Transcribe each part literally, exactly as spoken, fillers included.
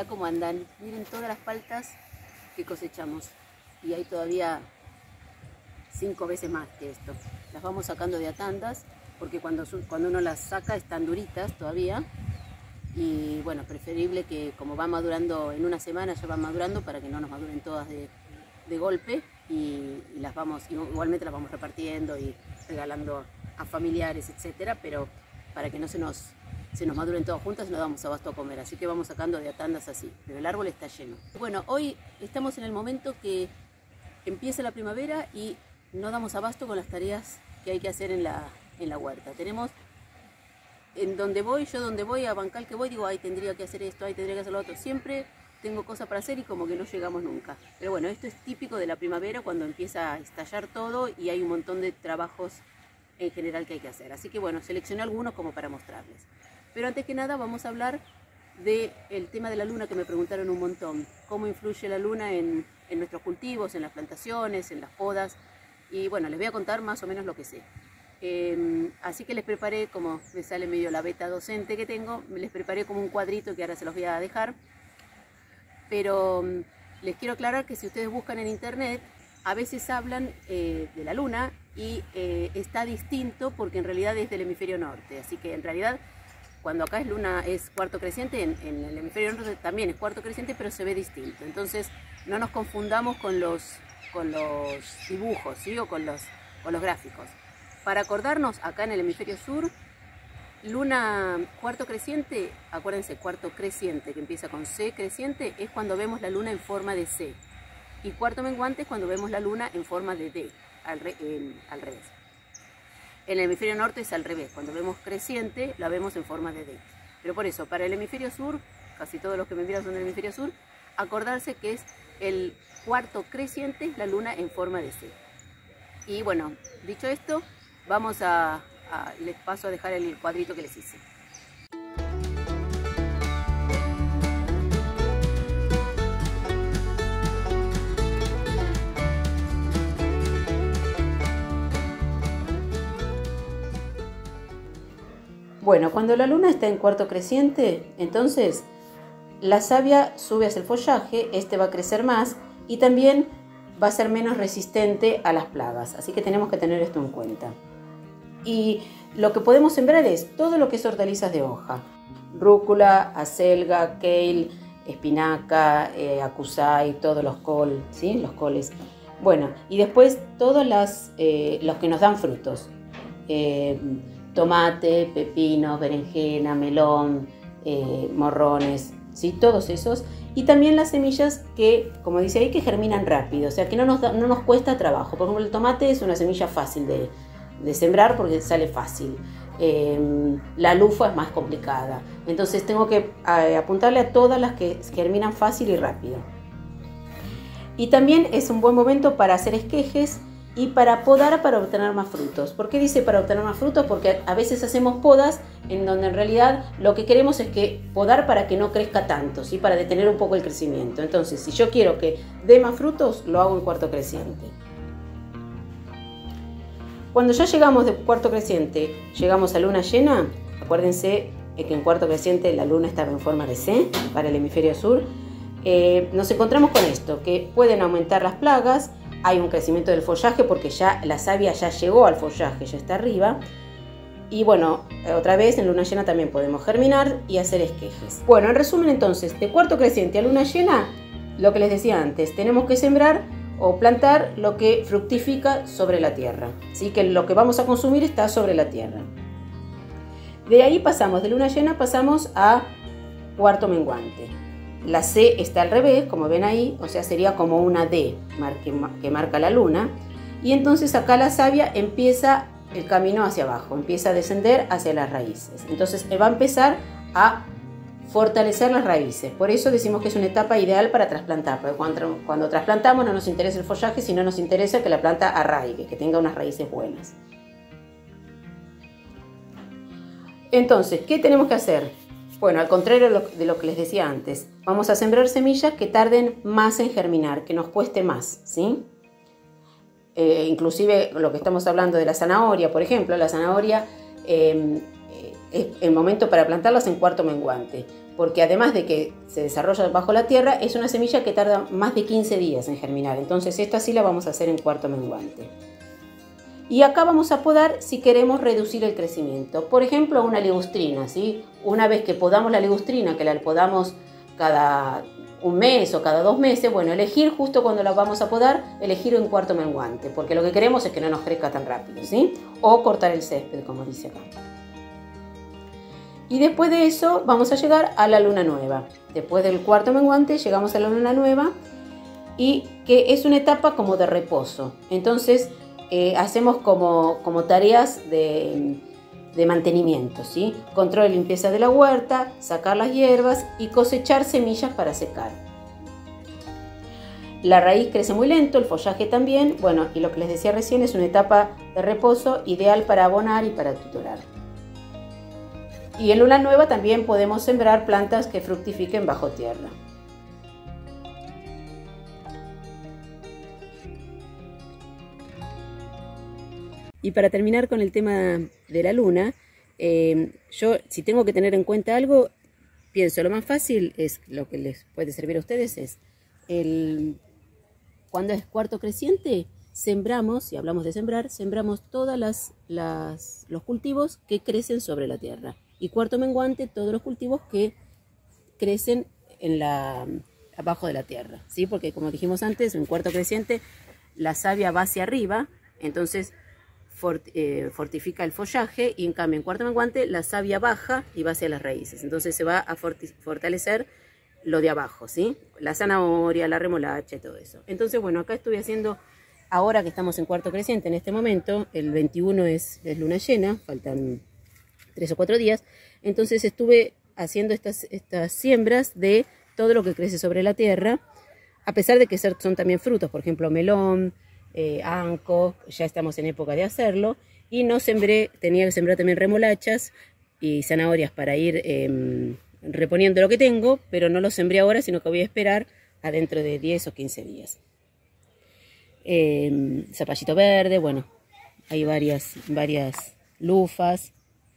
mirá cómo andan. Miren todas las paltas que cosechamos. Y hay todavía cinco veces más que esto. Las vamos sacando de a tandas, porque cuando, cuando uno las saca están duritas todavía. Y bueno, preferible que como va madurando en una semana, ya van madurando para que no nos maduren todas de, de golpe. Y, y las vamos, igualmente las vamos repartiendo y regalando a familiares, etcétera, pero para que no se nos, se nos maduren todas juntas y no damos abasto a comer. Así que vamos sacando de a tandas así, pero el árbol está lleno. Bueno, hoy estamos en el momento que empieza la primavera y no damos abasto con las tareas que hay que hacer en la, en la huerta. Tenemos, en donde voy, yo donde voy, a Bancal que voy, digo, ay, tendría que hacer esto, ay, tendría que hacer lo otro. Siempre tengo cosas para hacer y como que no llegamos nunca. Pero bueno, esto es típico de la primavera cuando empieza a estallar todo y hay un montón de trabajos en general que hay que hacer. Así que bueno, seleccioné algunos como para mostrarles. Pero antes que nada vamos a hablar del tema de la luna, que me preguntaron un montón. Cómo influye la luna en, en nuestros cultivos, en las plantaciones, en las podas. Y bueno, les voy a contar más o menos lo que sé. Eh, así que les preparé, como me sale medio la beta docente que tengo, les preparé como un cuadrito que ahora se los voy a dejar. Pero les quiero aclarar que si ustedes buscan en internet, a veces hablan eh, de la luna y eh, está distinto porque en realidad es del hemisferio norte. Así que en realidad cuando acá es luna es cuarto creciente, en, en el hemisferio norte también es cuarto creciente, pero se ve distinto. Entonces no nos confundamos con los, con los dibujos, ¿sí? O con los, con los gráficos. Para acordarnos, acá en el hemisferio sur, luna cuarto creciente, acuérdense, cuarto creciente que empieza con C creciente, es cuando vemos la luna en forma de C. Y cuarto menguante es cuando vemos la luna en forma de D, al, re, eh, al revés. En el hemisferio norte es al revés, cuando vemos creciente la vemos en forma de D. Pero por eso, para el hemisferio sur, casi todos los que me miran son del hemisferio sur, acordarse que es el cuarto creciente, la luna en forma de C. Y bueno, dicho esto, vamos a, a les paso a dejar el cuadrito que les hice. Bueno, cuando la luna está en cuarto creciente, entonces la savia sube hacia el follaje, este va a crecer más y también va a ser menos resistente a las plagas. Así que tenemos que tener esto en cuenta. Y lo que podemos sembrar es todo lo que es hortalizas de hoja. Rúcula, acelga, kale, espinaca, eh, acusai, todos los col, ¿sí? Los coles. Bueno, y después todos las, eh, los que nos dan frutos. Eh, tomate, pepino, berenjena, melón, eh, morrones, ¿sí? Todos esos. Y también las semillas que, como dice ahí, que germinan rápido, o sea que no nos, da, no nos cuesta trabajo. Por ejemplo, el tomate es una semilla fácil de, de sembrar porque sale fácil. Eh, la lufa es más complicada. Entonces tengo que eh, apuntarle a todas las que germinan fácil y rápido. Y también es un buen momento para hacer esquejes y para podar para obtener más frutos. ¿Por qué dice para obtener más frutos? Porque a veces hacemos podas en donde en realidad lo que queremos es que podar para que no crezca tanto, ¿sí? Para detener un poco el crecimiento. Entonces, si yo quiero que dé más frutos, lo hago en cuarto creciente. Cuando ya llegamos de cuarto creciente, llegamos a luna llena, acuérdense que en cuarto creciente la luna estaba en forma de C para el hemisferio sur. Eh, nos encontramos con esto, que pueden aumentar las plagas. Hay un crecimiento del follaje porque ya la savia ya llegó al follaje, ya está arriba. Y bueno, otra vez en luna llena también podemos germinar y hacer esquejes. Bueno, en resumen entonces, de cuarto creciente a luna llena, lo que les decía antes, tenemos que sembrar o plantar lo que fructifica sobre la tierra. ¿Sí? Que lo que vamos a consumir está sobre la tierra. De ahí pasamos, de luna llena pasamos a cuarto menguante. La C está al revés, como ven ahí, o sea, sería como una D que marca la luna. Y entonces acá la savia empieza el camino hacia abajo, empieza a descender hacia las raíces. Entonces va a empezar a fortalecer las raíces. Por eso decimos que es una etapa ideal para trasplantar, porque cuando, cuando trasplantamos no nos interesa el follaje, sino nos interesa que la planta arraigue, que tenga unas raíces buenas. Entonces, ¿qué tenemos que hacer? Bueno, al contrario de lo que les decía antes, vamos a sembrar semillas que tarden más en germinar, que nos cueste más, ¿sí? Eh, inclusive lo que estamos hablando de la zanahoria, por ejemplo, la zanahoria eh, es el momento para plantarlas en cuarto menguante. porque además de que se desarrolla bajo la tierra, es una semilla que tarda más de quince días en germinar. Entonces esta sí la vamos a hacer en cuarto menguante. Y acá vamos a podar si queremos reducir el crecimiento. Por ejemplo, una ligustrina, ¿sí? Una vez que podamos la ligustrina, que la podamos cada un mes o cada dos meses, bueno, elegir justo cuando la vamos a podar, elegir en cuarto menguante, porque lo que queremos es que no nos crezca tan rápido, ¿sí? O cortar el césped, como dice acá. Y después de eso vamos a llegar a la luna nueva. Después del cuarto menguante llegamos a la luna nueva, y que es una etapa como de reposo. Entonces eh, hacemos como, como tareas de, de mantenimiento, ¿sí? Control y limpieza de la huerta, sacar las hierbas y cosechar semillas para secar. La raíz crece muy lento, el follaje también. Bueno, y lo que les decía recién es una etapa de reposo ideal para abonar y para tutorar. Y en luna nueva también podemos sembrar plantas que fructifiquen bajo tierra. Y para terminar con el tema de la luna, eh, yo si tengo que tener en cuenta algo, pienso lo más fácil es lo que les puede servir a ustedes es el, cuando es cuarto creciente, sembramos, si hablamos de sembrar, sembramos todas las, las los cultivos que crecen sobre la tierra. Y cuarto menguante, todos los cultivos que crecen en la, abajo de la tierra, ¿sí? Porque como dijimos antes, en cuarto creciente la savia va hacia arriba, entonces fort, eh, fortifica el follaje, y en cambio en cuarto menguante la savia baja y va hacia las raíces. Entonces se va a fortalecer lo de abajo, ¿sí? La zanahoria, la remolacha y todo eso. Entonces, bueno, acá estuve haciendo, ahora que estamos en cuarto creciente en este momento, el veintiuno es, es luna llena, faltan tres o cuatro días, entonces estuve haciendo estas, estas siembras de todo lo que crece sobre la tierra, a pesar de que son también frutos, por ejemplo melón, eh, anco, ya estamos en época de hacerlo, y no sembré, tenía que sembrar también remolachas y zanahorias para ir eh, reponiendo lo que tengo, pero no lo sembré ahora, sino que voy a esperar a dentro de diez o quince días. Eh, zapallito verde, bueno, hay varias, varias lufas.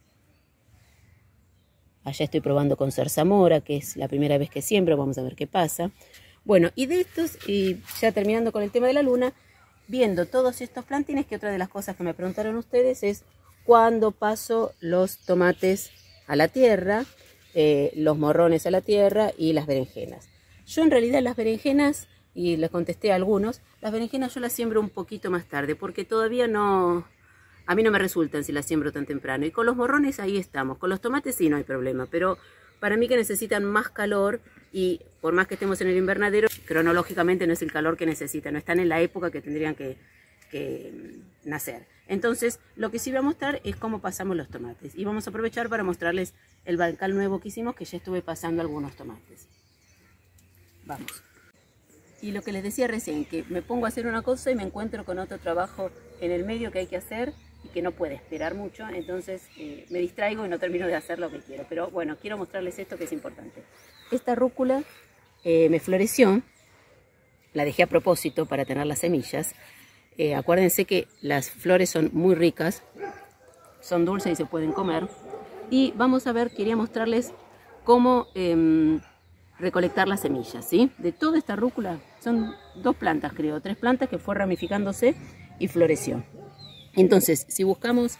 Allá estoy probando con zarzamora, que es la primera vez que siembro, vamos a ver qué pasa. Bueno, y de estos, y ya terminando con el tema de la luna, viendo todos estos plantines, que otra de las cosas que me preguntaron ustedes es cuándo paso los tomates a la tierra, eh, los morrones a la tierra y las berenjenas. Yo en realidad las berenjenas, y les contesté a algunos, las berenjenas yo las siembro un poquito más tarde, porque todavía no... A mí no me resultan si las siembro tan temprano. Y con los morrones ahí estamos. Con los tomates sí no hay problema. Pero para mí que necesitan más calor, y por más que estemos en el invernadero, cronológicamente no es el calor que necesitan. No están en la época que tendrían que, que nacer. Entonces, lo que sí voy a mostrar es cómo pasamos los tomates. Y vamos a aprovechar para mostrarles el bancal nuevo que hicimos, que ya estuve pasando algunos tomates. Vamos. Y lo que les decía recién, que me pongo a hacer una cosa y me encuentro con otro trabajo en el medio que hay que hacer, y que no puede esperar mucho, entonces eh, me distraigo y no termino de hacer lo que quiero. Pero bueno, quiero mostrarles esto que es importante. Esta rúcula eh, me floreció, la dejé a propósito para tener las semillas. Eh, acuérdense que las flores son muy ricas, son dulces y se pueden comer. Y vamos a ver, quería mostrarles cómo eh, recolectar las semillas, ¿sí? De toda esta rúcula, son dos plantas creo, tres plantas que fue ramificándose y floreció. Entonces, si buscamos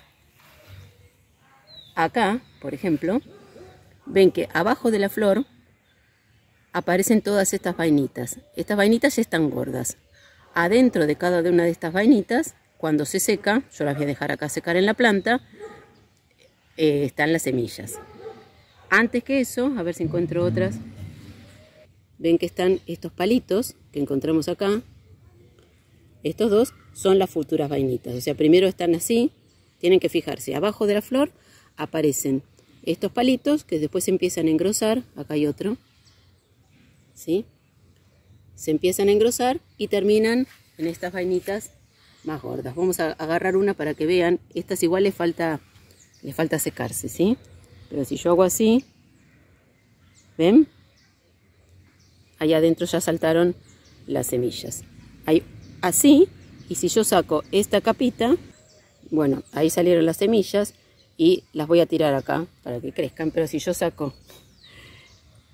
acá, por ejemplo, ven que abajo de la flor aparecen todas estas vainitas. Estas vainitas ya están gordas. Adentro de cada una de estas vainitas, cuando se seca, yo las voy a dejar acá secar en la planta, eh, están las semillas. Antes que eso, a ver si encuentro otras, ven que están estos palitos que encontramos acá. Estos dos son las futuras vainitas, o sea, primero están así, tienen que fijarse, abajo de la flor aparecen estos palitos que después se empiezan a engrosar, acá hay otro, ¿sí? Se empiezan a engrosar y terminan en estas vainitas más gordas. Vamos a agarrar una para que vean, estas igual les falta, les falta secarse, ¿sí? Pero si yo hago así, ¿ven? Allá adentro ya saltaron las semillas. Hay así, y si yo saco esta capita, bueno, ahí salieron las semillas y las voy a tirar acá para que crezcan, pero si yo saco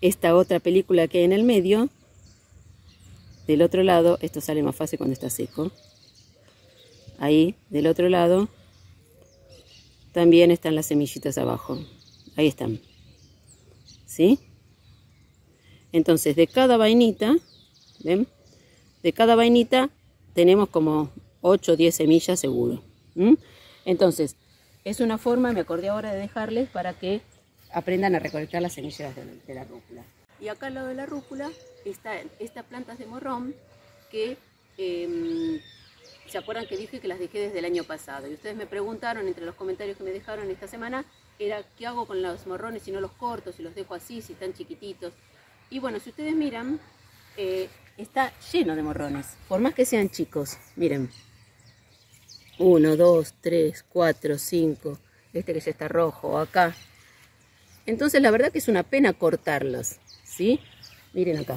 esta otra película que hay en el medio. Del otro lado, esto sale más fácil cuando está seco. Ahí, del otro lado, también están las semillitas abajo. Ahí están. ¿Sí? Entonces, de cada vainita, ¿ven? De cada vainita tenemos como ocho o diez semillas seguro. ¿Mm? Entonces, es una forma, me acordé ahora de dejarles para que aprendan a recolectar las semillas de, de la rúcula. Y acá al lado de la rúcula están estas plantas de morrón que, eh, ¿se acuerdan que dije que las dejé desde el año pasado? Y ustedes me preguntaron, entre los comentarios que me dejaron esta semana, era ¿qué hago con los morrones si no los corto, si los dejo así, si están chiquititos? Y bueno, si ustedes miran, eh, está lleno de morrones, por más que sean chicos. Miren, uno, dos, tres, cuatro, cinco, este que ya está rojo, acá. Entonces la verdad que es una pena cortarlos, ¿sí? Miren acá.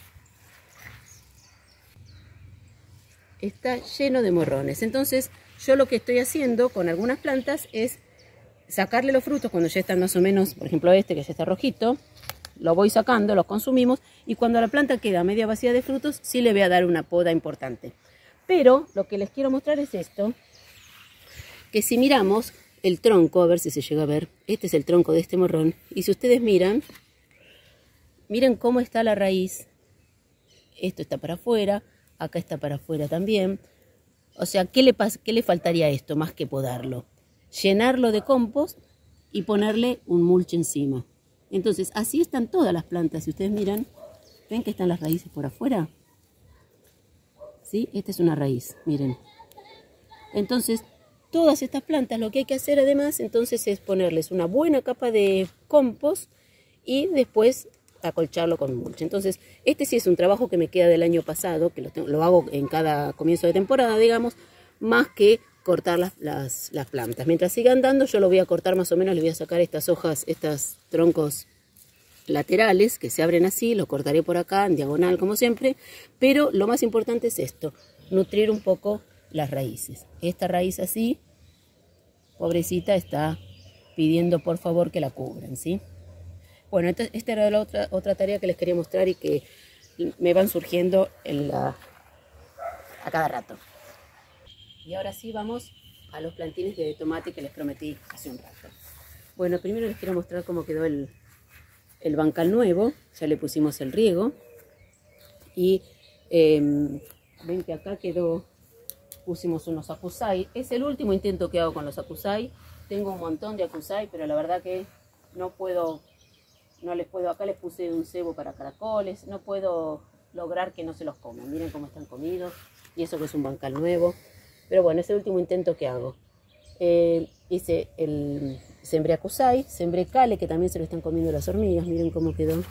Está lleno de morrones. Entonces yo lo que estoy haciendo con algunas plantas es sacarle los frutos cuando ya están más o menos, por ejemplo este que ya está rojito, lo voy sacando, los consumimos, y cuando la planta queda media vacía de frutos, sí le voy a dar una poda importante. Pero lo que les quiero mostrar es esto, que si miramos el tronco, a ver si se llega a ver, este es el tronco de este morrón, y si ustedes miran, miren cómo está la raíz, esto está para afuera, acá está para afuera también. O sea, ¿qué le, qué le faltaría a esto más que podarlo? Llenarlo de compost y ponerle un mulch encima. Entonces, así están todas las plantas. Si ustedes miran, ¿ven que están las raíces por afuera? ¿Sí? Esta es una raíz, miren. Entonces, todas estas plantas lo que hay que hacer además, entonces, es ponerles una buena capa de compost y después acolcharlo con mulch. Entonces, este sí es un trabajo que me queda del año pasado, que lo, tengo, lo hago en cada comienzo de temporada, digamos, más que cortar las, las, las plantas. Mientras sigan dando, yo lo voy a cortar más o menos, le voy a sacar estas hojas, estos troncos laterales que se abren así, lo cortaré por acá en diagonal como siempre, pero lo más importante es esto, nutrir un poco las raíces. Esta raíz así, pobrecita, está pidiendo por favor que la cubran, ¿sí? Bueno, esta, esta era la otra, otra tarea que les quería mostrar y que me van surgiendo en la, a cada rato. Y ahora sí vamos a los plantines de tomate que les prometí hace un rato. Bueno, primero les quiero mostrar cómo quedó el, el bancal nuevo. Ya le pusimos el riego. Y eh, ven que acá quedó, pusimos unos acusai. Es el último intento que hago con los acusai. Tengo un montón de acusai, pero la verdad que no puedo, no les puedo, acá les puse un cebo para caracoles. No puedo lograr que no se los coman. Miren cómo están comidos. Y eso que es un bancal nuevo. Pero bueno, es el último intento que hago. Eh, hice el sembré acusai, sembré cale, que también se lo están comiendo las hormigas. Miren cómo quedó.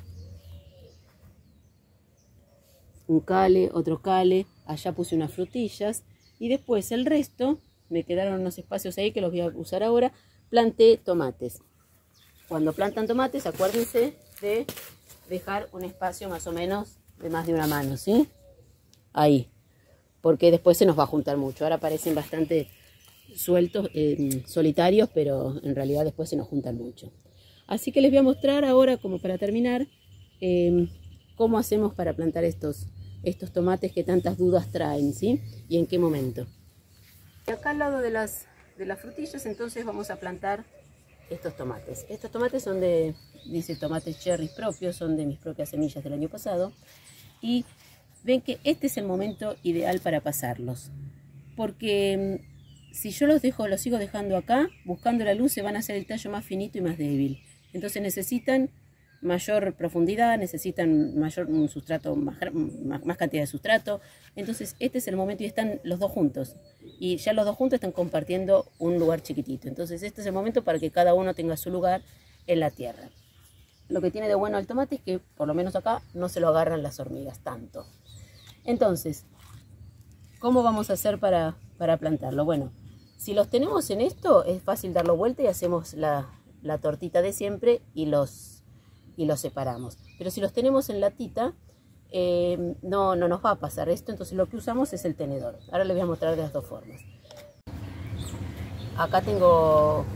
Un cale, otro cale. Allá puse unas frutillas. Y después el resto, me quedaron unos espacios ahí que los voy a usar ahora. Planté tomates. Cuando plantan tomates, acuérdense de dejar un espacio más o menos de más de una mano, ¿sí? Ahí. Porque después se nos va a juntar mucho. Ahora parecen bastante sueltos, eh, solitarios, pero en realidad después se nos juntan mucho. Así que les voy a mostrar ahora, como para terminar, eh, cómo hacemos para plantar estos, estos tomates que tantas dudas traen, ¿sí? Y en qué momento. Y acá al lado de las, de las frutillas, entonces vamos a plantar estos tomates. Estos tomates son de, dice tomates cherry propios, son de mis propias semillas del año pasado. Y ven que este es el momento ideal para pasarlos, porque si yo los dejo, los sigo dejando acá, buscando la luz, se van a hacer el tallo más finito y más débil. Entonces necesitan mayor profundidad, necesitan mayor un sustrato, más, más, más cantidad de sustrato. Entonces este es el momento y están los dos juntos. Y ya los dos juntos están compartiendo un lugar chiquitito. Entonces este es el momento para que cada uno tenga su lugar en la tierra. Lo que tiene de bueno el tomate es que, por lo menos acá, no se lo agarran las hormigas tanto. Entonces, ¿cómo vamos a hacer para, para plantarlo? Bueno, si los tenemos en esto, es fácil darlo vuelta y hacemos la, la tortita de siempre y los, y los separamos. Pero si los tenemos en latita, eh, no, no nos va a pasar esto, entonces lo que usamos es el tenedor. Ahora les voy a mostrar de las dos formas. Acá tengo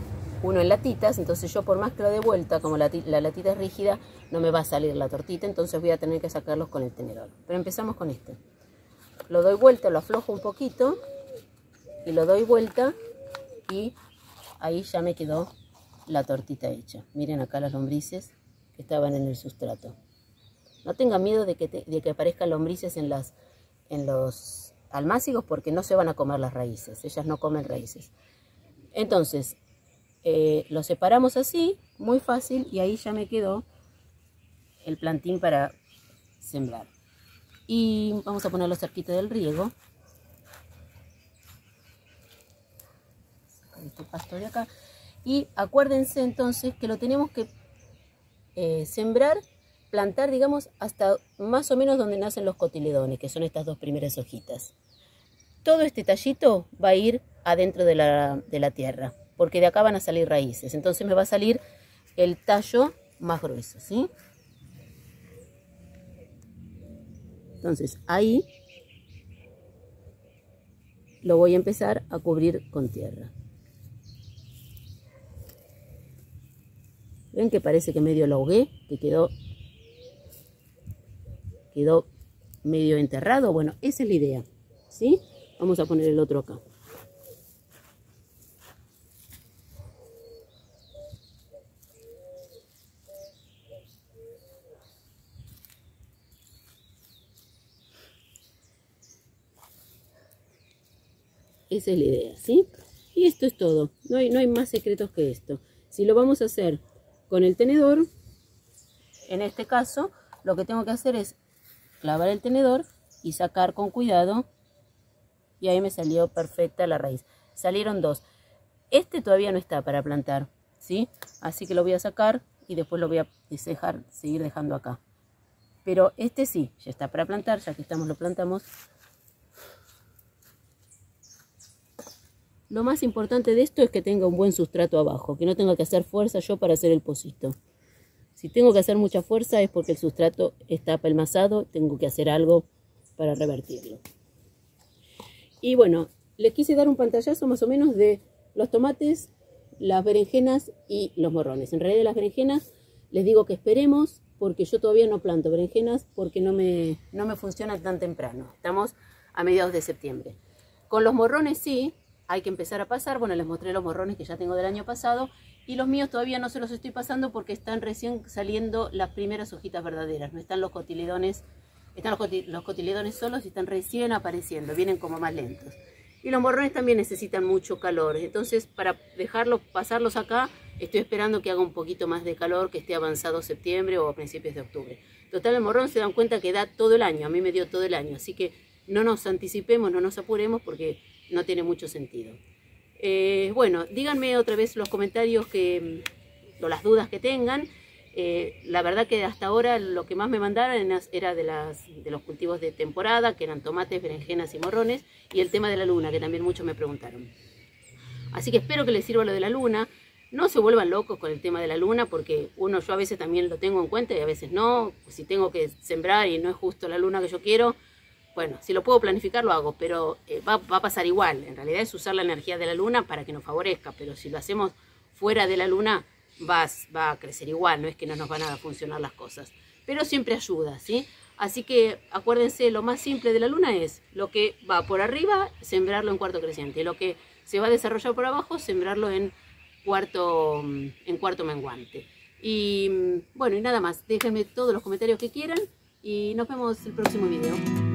uno en latitas, entonces yo por más que lo dé vuelta, como la, la latita es rígida, no me va a salir la tortita, entonces voy a tener que sacarlos con el tenedor. Pero empezamos con este. Lo doy vuelta, lo aflojo un poquito y lo doy vuelta y ahí ya me quedó la tortita hecha. Miren acá las lombrices que estaban en el sustrato. No tengan miedo de que, te, de que aparezcan lombrices en, las, en los almácigos porque no se van a comer las raíces, ellas no comen raíces. Entonces, eh, lo separamos así, muy fácil, y ahí ya me quedó el plantín para sembrar. Y vamos a ponerlo cerquita del riego. Este pasto de acá. Y acuérdense entonces que lo tenemos que eh, sembrar, plantar, digamos, hasta más o menos donde nacen los cotiledones, que son estas dos primeras hojitas. Todo este tallito va a ir adentro de la, de la tierra, porque de acá van a salir raíces. Entonces me va a salir el tallo más grueso, ¿sí? Entonces ahí lo voy a empezar a cubrir con tierra. ¿Ven que parece que medio lo ahogué? Que quedó, quedó medio enterrado. Bueno, esa es la idea, ¿sí? Vamos a poner el otro acá. Esa es la idea, ¿sí? Y esto es todo. No hay, no hay más secretos que esto. Si lo vamos a hacer con el tenedor, en este caso, lo que tengo que hacer es clavar el tenedor y sacar con cuidado. Y ahí me salió perfecta la raíz. Salieron dos. Este todavía no está para plantar, ¿sí? Así que lo voy a sacar y después lo voy a dejar, seguir dejando acá. Pero este sí, ya está para plantar, ya que estamos lo plantamos. Lo más importante de esto es que tenga un buen sustrato abajo, que no tenga que hacer fuerza yo para hacer el pocito. Si tengo que hacer mucha fuerza es porque el sustrato está apelmazado, tengo que hacer algo para revertirlo. Y bueno, les quise dar un pantallazo más o menos de los tomates, las berenjenas y los morrones. En realidad de las berenjenas les digo que esperemos porque yo todavía no planto berenjenas porque no me, no me funcionan tan temprano. Estamos a mediados de septiembre. Con los morrones sí. Hay que empezar a pasar. Bueno, les mostré los morrones que ya tengo del año pasado. Y los míos todavía no se los estoy pasando porque están recién saliendo las primeras hojitas verdaderas. No están los cotiledones, están los, coti los cotiledones solos y están recién apareciendo. Vienen como más lentos. Y los morrones también necesitan mucho calor. Entonces, para dejarlos, pasarlos acá, estoy esperando que haga un poquito más de calor, que esté avanzado septiembre o a principios de octubre. Total, el morrón se dan cuenta que da todo el año. A mí me dio todo el año. Así que no nos anticipemos, no nos apuremos porque no tiene mucho sentido. Eh, bueno, díganme otra vez los comentarios que, o las dudas que tengan. Eh, la verdad que hasta ahora lo que más me mandaron era de, las, de los cultivos de temporada, que eran tomates, berenjenas y morrones, y el tema de la luna, que también muchos me preguntaron. Así que espero que les sirva lo de la luna. No se vuelvan locos con el tema de la luna, porque uno, yo a veces también lo tengo en cuenta y a veces no. Si tengo que sembrar y no es justo la luna que yo quiero, bueno, si lo puedo planificar lo hago, pero eh, va, va a pasar igual. En realidad es usar la energía de la luna para que nos favorezca, pero si lo hacemos fuera de la luna va, va a crecer igual, no es que no nos van a funcionar las cosas. Pero siempre ayuda, ¿sí? Así que acuérdense, lo más simple de la luna es lo que va por arriba, sembrarlo en cuarto creciente. Lo que se va a desarrollar por abajo, sembrarlo en cuarto, en cuarto menguante. Y bueno, y nada más. Déjenme todos los comentarios que quieran y nos vemos el próximo video.